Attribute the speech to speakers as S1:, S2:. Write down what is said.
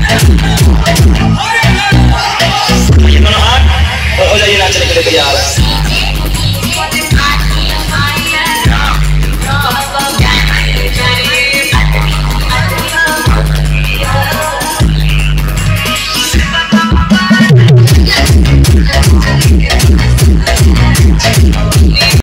S1: ये दोनों हाथ और हो जाइए नाचने के लिए तैयार।